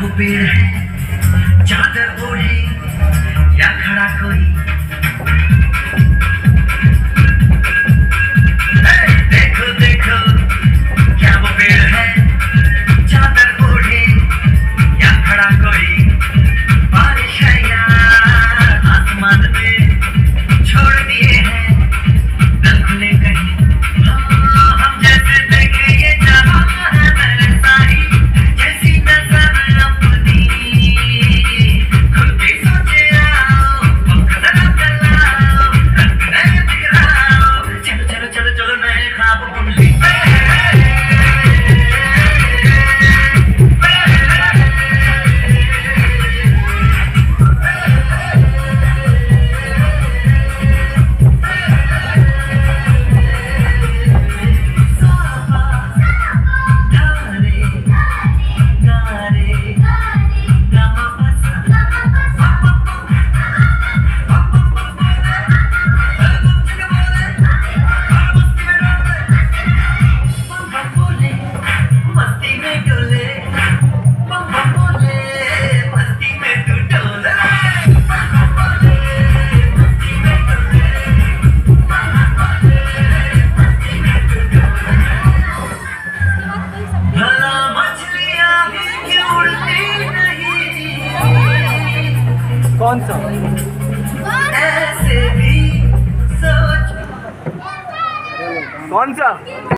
वो पेड़ है चादर ओढ़े या खड़ा कोई, देखो देखो क्या वो पेड़ है चादर ओढ़े या खड़ा कोई, बारिश है यार आसमान में छोड़ दिए हैं न खुले कहीं। हम जैसे देखे ये जहां है वैसा ही, जैसी नजर अपनी खुद भी सोचे आओ, खतरा चलाओ, रंग नए बिखराओ, चलो चलो चलो चलो नए ख्वाब बुन ली। कौन सा? ऐसे भी सोच कौन सा?